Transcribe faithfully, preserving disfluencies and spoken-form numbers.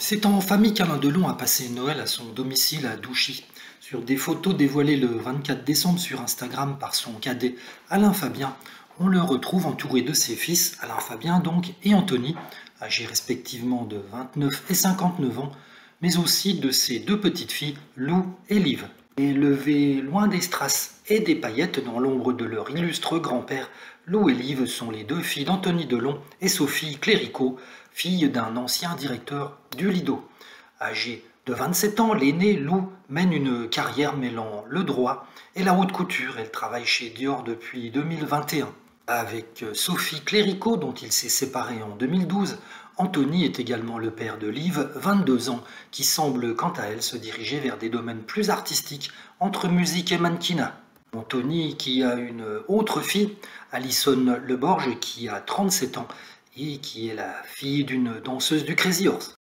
C'est en famille qu'Alain Delon a passé Noël à son domicile à Douchy. Sur des photos dévoilées le vingt-quatre décembre sur Instagram par son cadet Alain Fabien, on le retrouve entouré de ses fils, Alain Fabien donc, et Anthony, âgés respectivement de vingt-neuf et cinquante-neuf ans, mais aussi de ses deux petites filles, Lou et Liv. Élevées loin des strass et des paillettes dans l'ombre de leur illustre grand-père, Lou et Liv sont les deux filles d'Anthony Delon et Sophie Cléricault, fille d'un ancien directeur du Lido. Âgée de vingt-sept ans, l'aînée Lou mène une carrière mêlant le droit et la haute couture. Elle travaille chez Dior depuis deux mille vingt et un. Avec Sophie Cléricault, dont il s'est séparé en deux mille douze, Anthony est également le père de Liv, vingt-deux ans, qui semble quant à elle se diriger vers des domaines plus artistiques entre musique et mannequinat. Anthony qui a une autre fille, Alison Leborge, qui a trente-sept ans et qui est la fille d'une danseuse du Crazy Horse.